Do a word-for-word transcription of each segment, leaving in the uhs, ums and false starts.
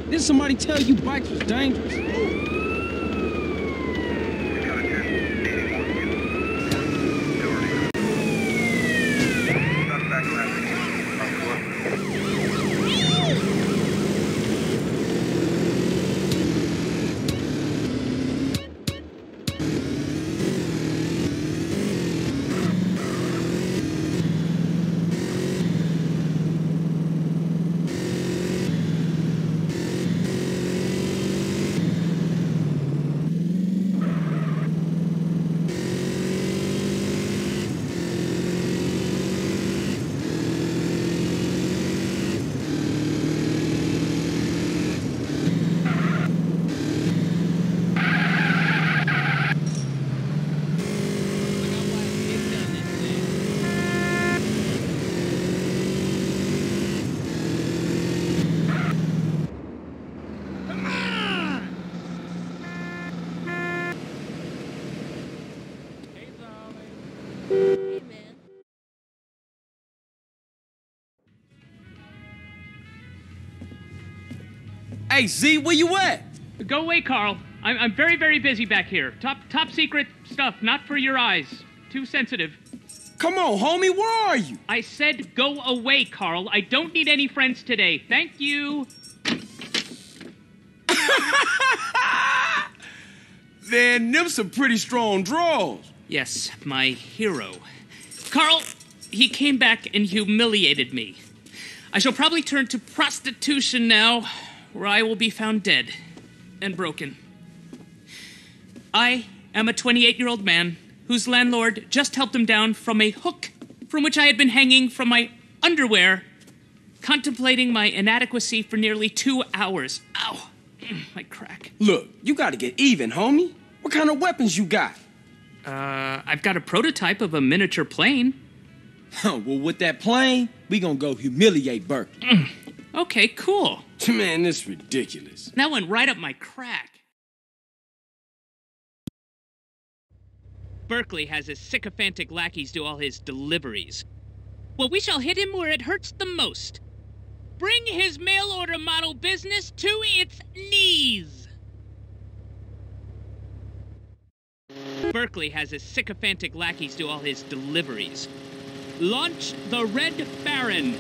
Didn't somebody tell you bikes was dangerous? Hey, Z, where you at? Go away, Carl. I'm, I'm very, very busy back here. Top, top secret stuff, not for your eyes. Too sensitive. Come on, homie, where are you? I said go away, Carl. I don't need any friends today. Thank you. Then them some pretty strong draws. Yes, my hero. Carl, he came back and humiliated me. I shall probably turn to prostitution now, where I will be found dead and broken. I am a twenty-eight-year-old man whose landlord just helped him down from a hook from which I had been hanging from my underwear, contemplating my inadequacy for nearly two hours. Ow, my crack. Look, you gotta get even, homie. What kind of weapons you got? Uh, I've got a prototype of a miniature plane. Well, with that plane, we gonna go humiliate Berkeley. Okay, cool. Man, this is ridiculous. That went right up my crack. Berkeley has his sycophantic lackeys do all his deliveries. Well, we shall hit him where it hurts the most. Bring his mail-order model business to its knees. Berkeley has his sycophantic lackeys do all his deliveries. Launch the Red Baron.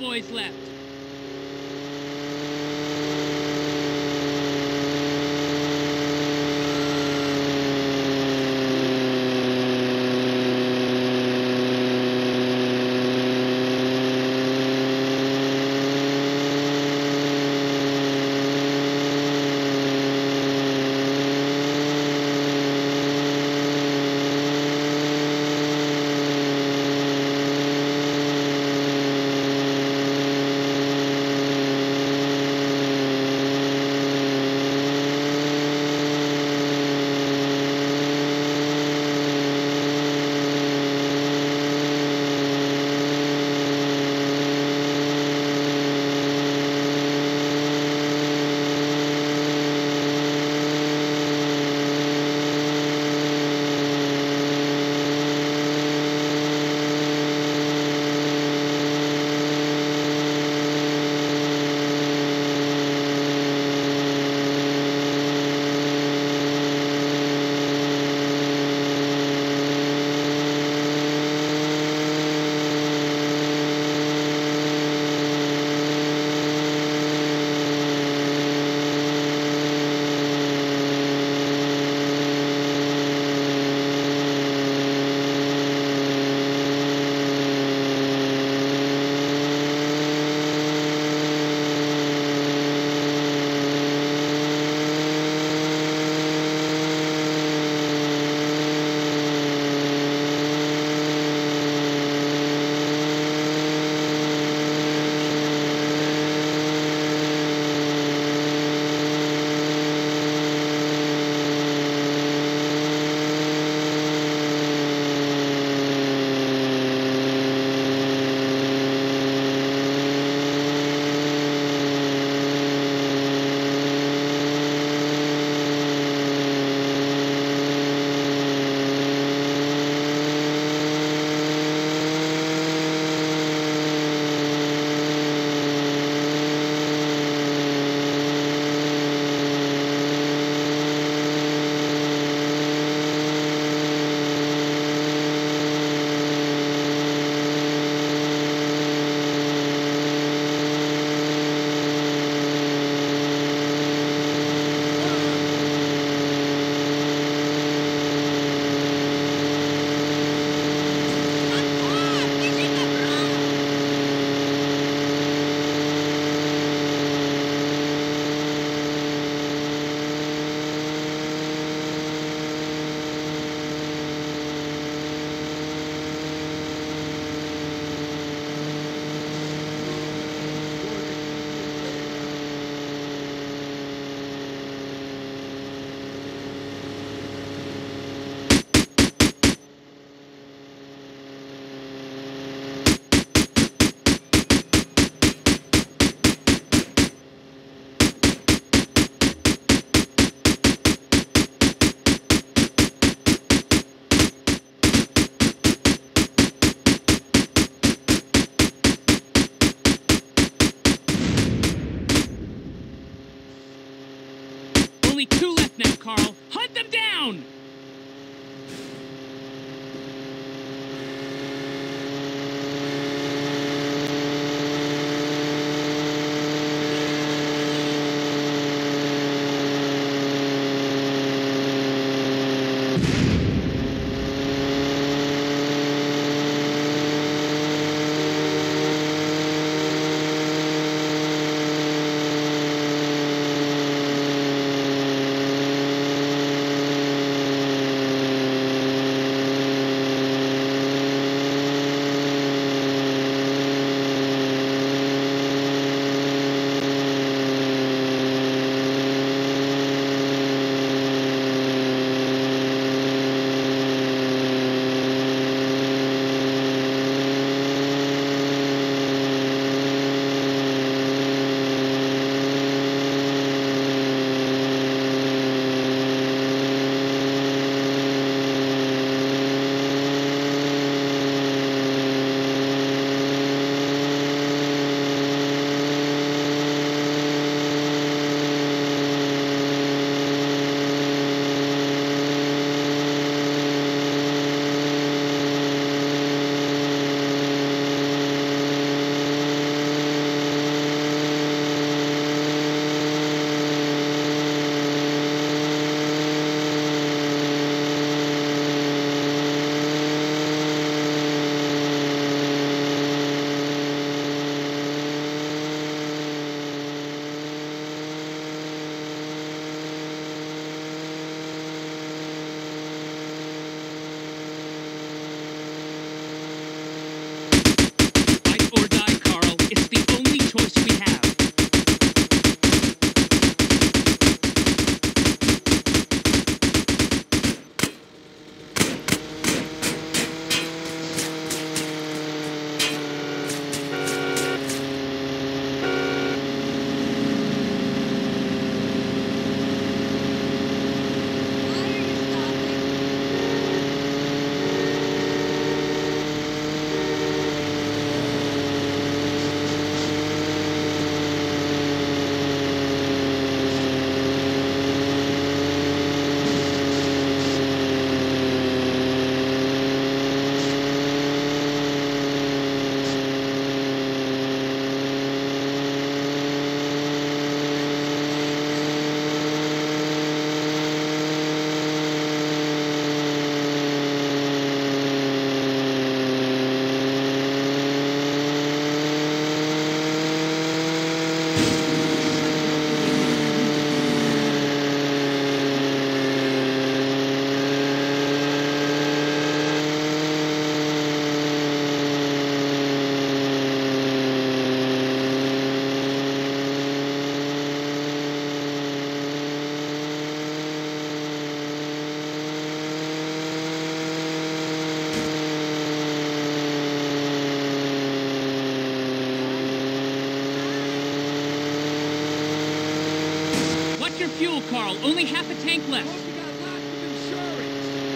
boys left. Only two left now, Carl. Hunt them down! fuel, Carl. Only half a tank left. Hope you got lots of insurance.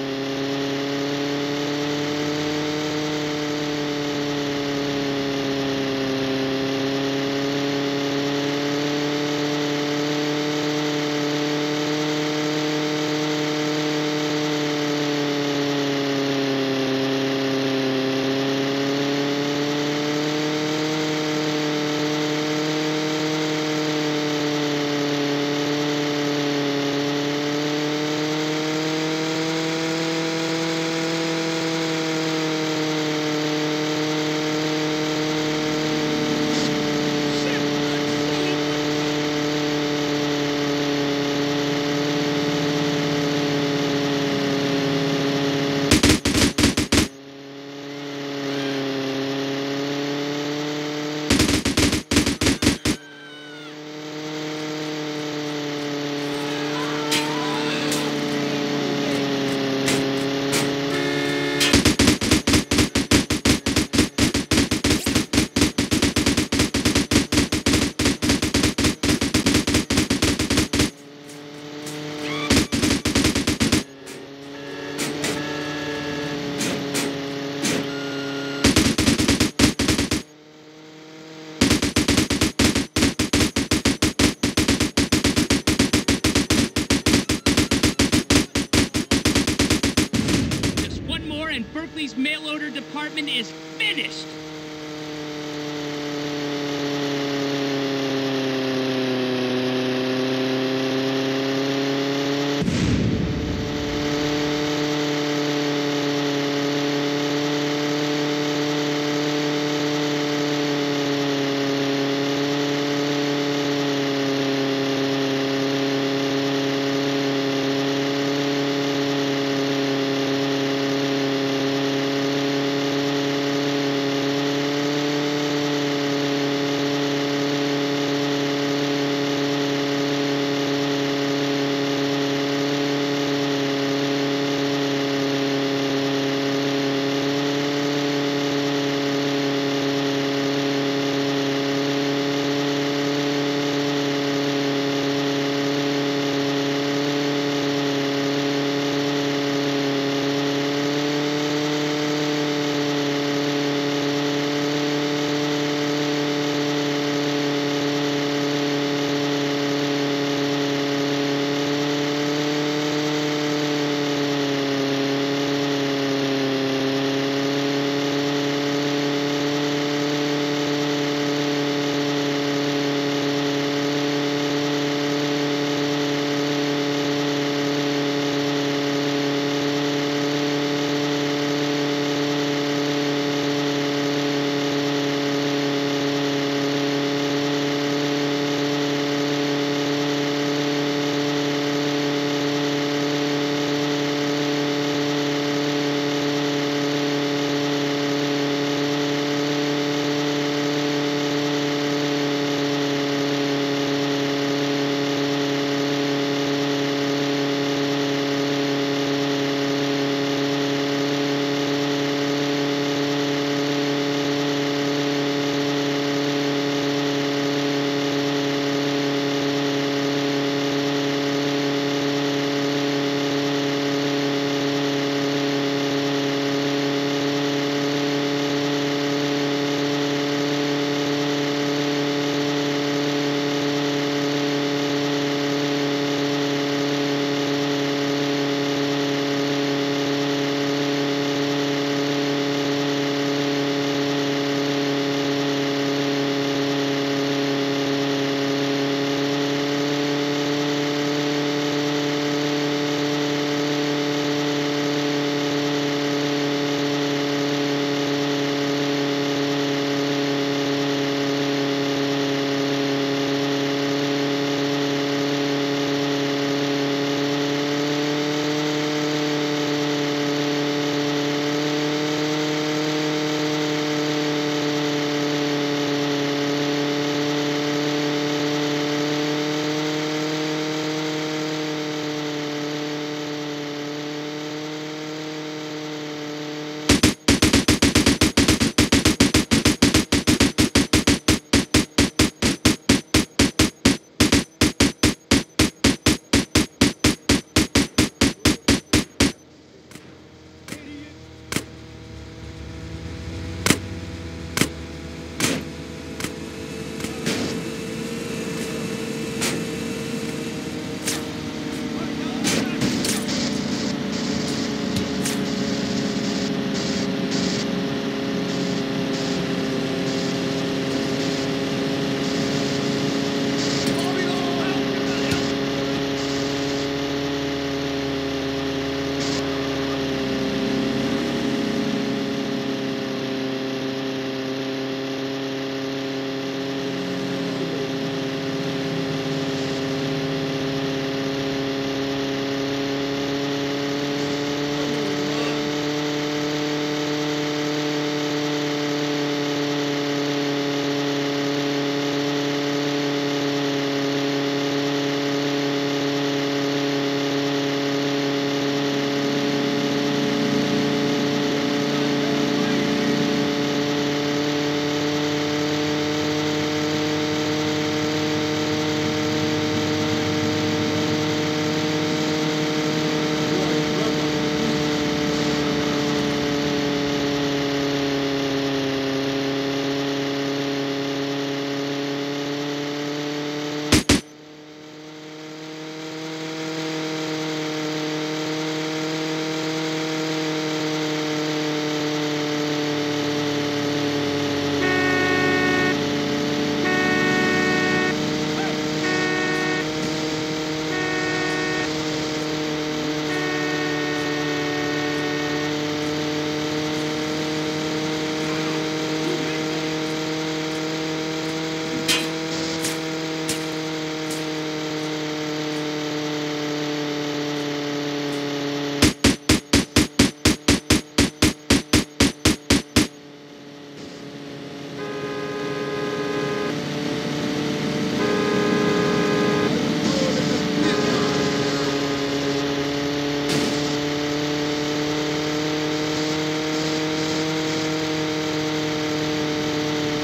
And Berkeley's mail order department is finished.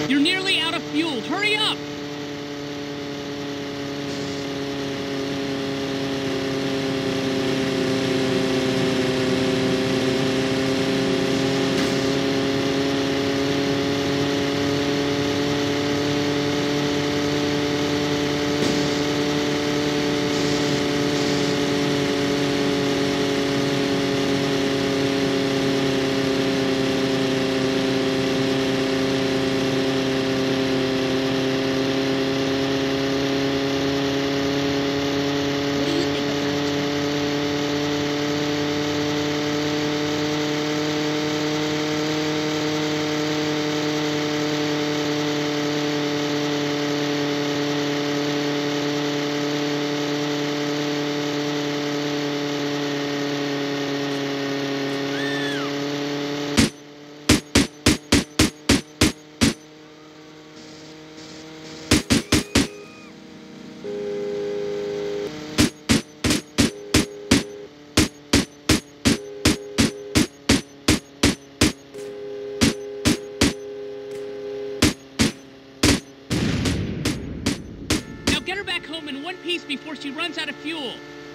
You're nearly out of fuel. Hurry up! Get her back home in one piece before she runs out of fuel.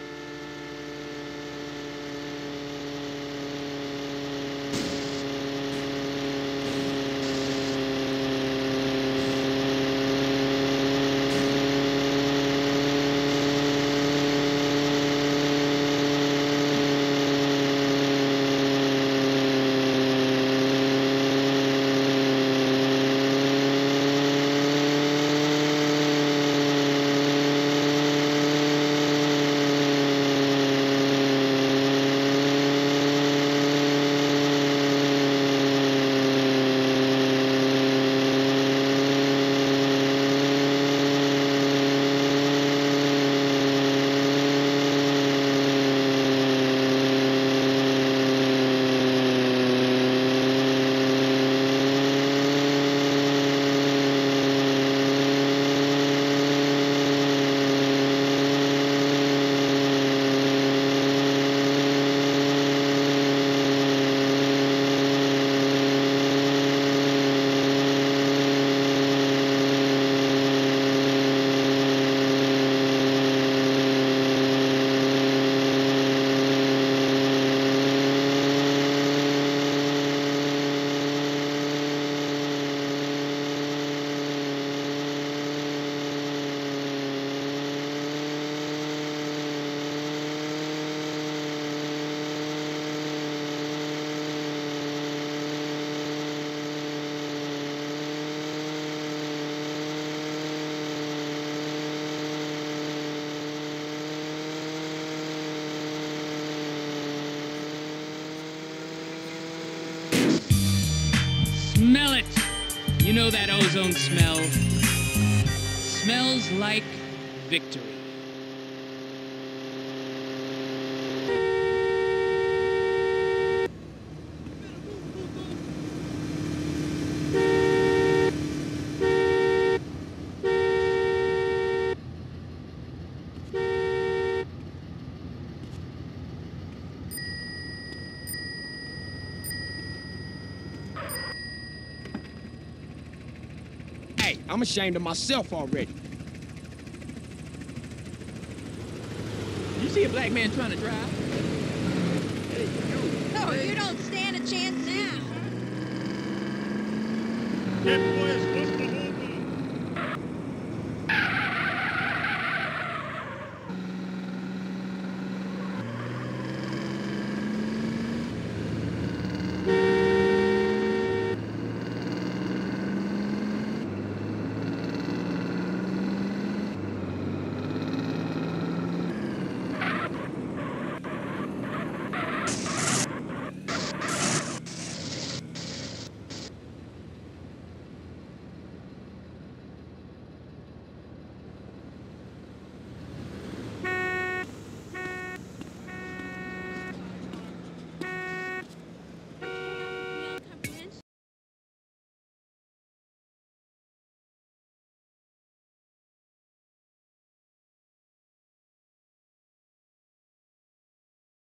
Smell it! You know that ozone smell. Smells like victory. Hey, I'm ashamed of myself already. You see a black man trying to drive? No, you don't stand a chance now. That boy is